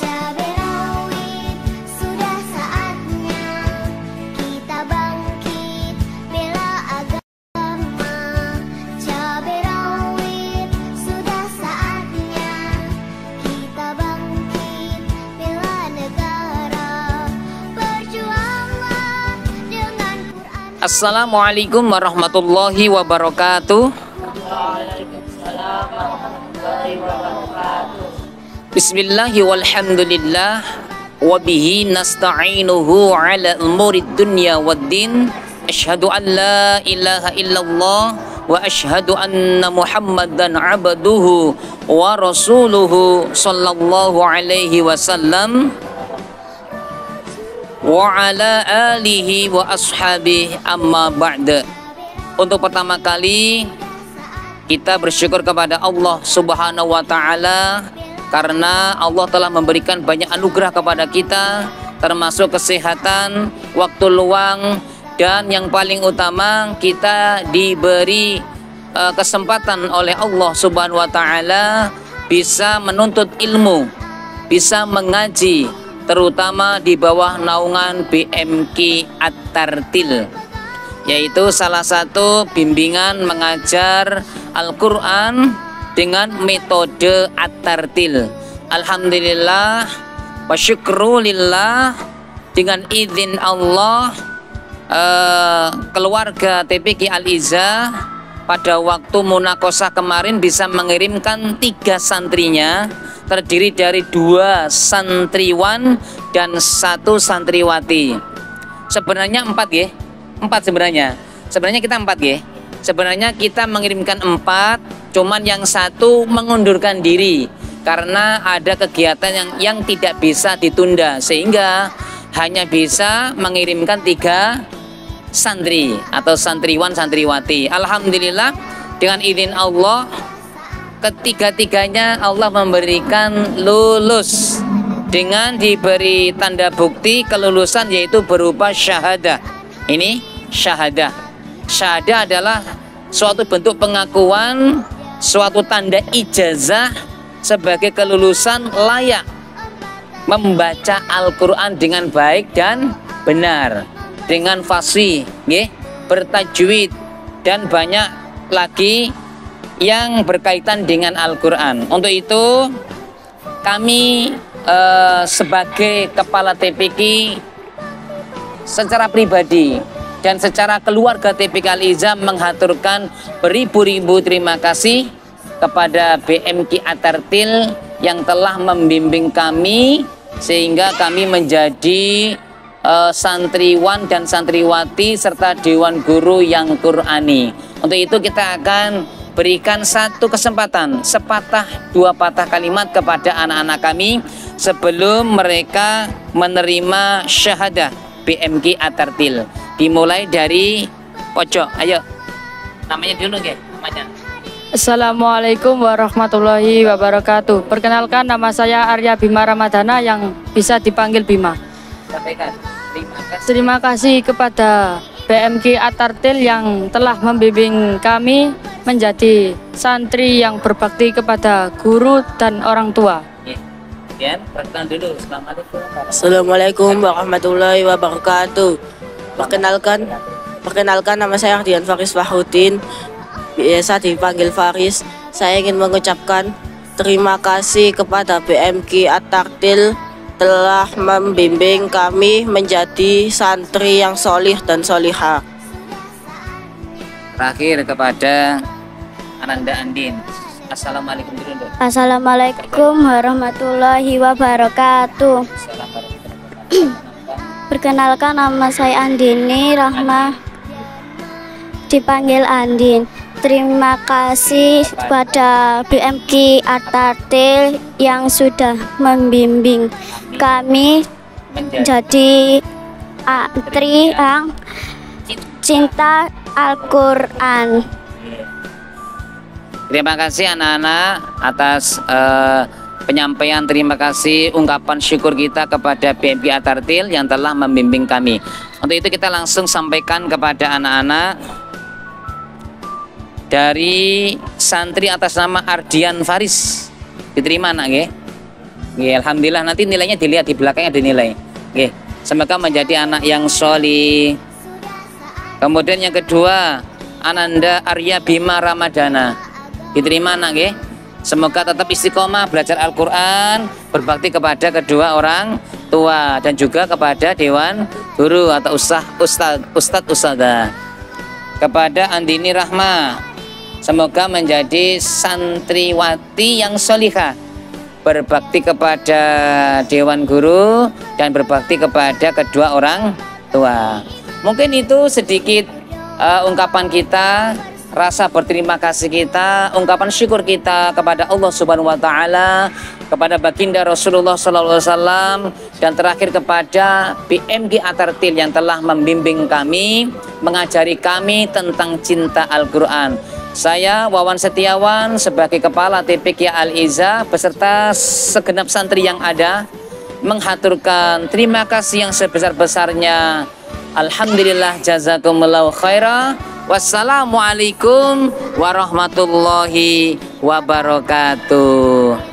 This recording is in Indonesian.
Cabai rawit, sudah saatnya kita bangkit bela agama. Cabai rawit, sudah saatnya kita bangkit bela negara. Berjuanglah dengan Quran. Assalamualaikum warahmatullahi wabarakatuh. Bismillahi walhamdulillah wa bihi nasta'inuhu ala umurid dunya waddin. Asyhadu an la ilaha illallah wa asyhadu anna Muhammadan abduhu wa rasuluhu sallallahu alaihi wasallam wa ala alihi wa ashabihi amma ba'da. Untuk pertama kali kita bersyukur kepada Allah Subhanahu wa taala karena Allah telah memberikan banyak anugerah kepada kita, termasuk kesehatan, waktu luang, dan yang paling utama kita diberi kesempatan oleh Allah Subhanahu wa taala bisa menuntut ilmu, bisa mengaji, terutama di bawah naungan BMK At-Tartil, yaitu salah satu bimbingan mengajar Al-Quran dengan metode At-Tartil. Alhamdulillah wa syukrulillah, dengan izin Allah keluarga TPQ Al-Izzah pada waktu munakosah kemarin bisa mengirimkan 3 santrinya, terdiri dari 2 santriwan dan 1 santriwati. Sebenarnya 4 ya, 4 sebenarnya. Sebenarnya kita 4 ya. Sebenarnya kita mengirimkan 4, cuman yang 1 mengundurkan diri karena ada kegiatan yang tidak bisa ditunda, sehingga hanya bisa mengirimkan 3 santri atau santriwan santriwati. Alhamdulillah dengan izin Allah ketiga-tiganya Allah memberikan lulus dengan diberi tanda bukti kelulusan, yaitu berupa syahadah. Ini syahadah. Syahadah adalah suatu bentuk pengakuan, suatu tanda ijazah sebagai kelulusan layak membaca Al-Quran dengan baik dan benar, dengan fasih, bertajwid, dan banyak lagi yang berkaitan dengan Al-Quran. Untuk itu kami sebagai kepala TPQ secara pribadi dan secara keluarga TPQ Al-Izzah menghaturkan beribu-ribu terima kasih kepada BMK At-Tartil yang telah membimbing kami sehingga kami menjadi santriwan dan santriwati serta dewan guru yang Qurani. Untuk itu kita akan berikan 1 kesempatan, sepatah 2 patah kalimat kepada anak-anak kami sebelum mereka menerima syahadah BMK At-Tartil. Dimulai dari pojok, ayo. Namanya dulu namanya. Assalamualaikum warahmatullahi wabarakatuh. Perkenalkan, nama saya Arya Bima Ramadhana yang bisa dipanggil Bima. Sampaikan. Terima kasih kepada BMK At-Tartil yang telah membimbing kami menjadi santri yang berbakti kepada guru dan orang tua. Perkenalkan dulu. Assalamualaikum warahmatullahi wabarakatuh. Perkenalkan nama saya Ardian Faris Fahrudin, biasa dipanggil Faris. Saya ingin mengucapkan terima kasih kepada BMK At-Tartil telah membimbing kami menjadi santri yang solih dan solihah. Terakhir kepada Ananda Andin. Assalamualaikum dulu. Assalamualaikum warahmatullahi wabarakatuh. Perkenalkan, nama saya Andini Rahma, dipanggil Andin. Terima kasih kepada BMK At-Tartil yang sudah membimbing kami menjadi santri yang cinta Al-Quran. Terima kasih anak-anak atas penyampaian terima kasih, ungkapan syukur kita kepada BMK At-Tartil yang telah membimbing kami. Untuk itu kita langsung sampaikan kepada anak-anak dari santri atas nama Ardian Faris. Diterima anak ya? Nggih, alhamdulillah nanti nilainya dilihat di belakangnya dinilai. Nggih, semoga menjadi anak yang sholih. Kemudian yang kedua, Ananda Arya Bima Ramadana. Diterima anak nggih. Semoga tetap istiqomah belajar Al-Qur'an, berbakti kepada kedua orang tua dan juga kepada dewan guru atau ustadz. Kepada Andini Rahma, semoga menjadi santriwati yang sholihah, berbakti kepada dewan guru dan berbakti kepada kedua orang tua. Mungkin itu sedikit ungkapan kita, rasa berterima kasih kita, ungkapan syukur kita kepada Allah Subhanahu wa taala, kepada baginda Rasulullah sallallahu alaihi wasallam, dan terakhir kepada BMG At-Tartil yang telah membimbing kami, mengajari kami tentang cinta Al-Qur'an. Saya Wawan Setiawan sebagai Kepala TPQ Al-Izzah beserta segenap santri yang ada menghaturkan terima kasih yang sebesar-besarnya. Alhamdulillah, jazakumullahu khaira. Wassalamualaikum warahmatullahi wabarakatuh.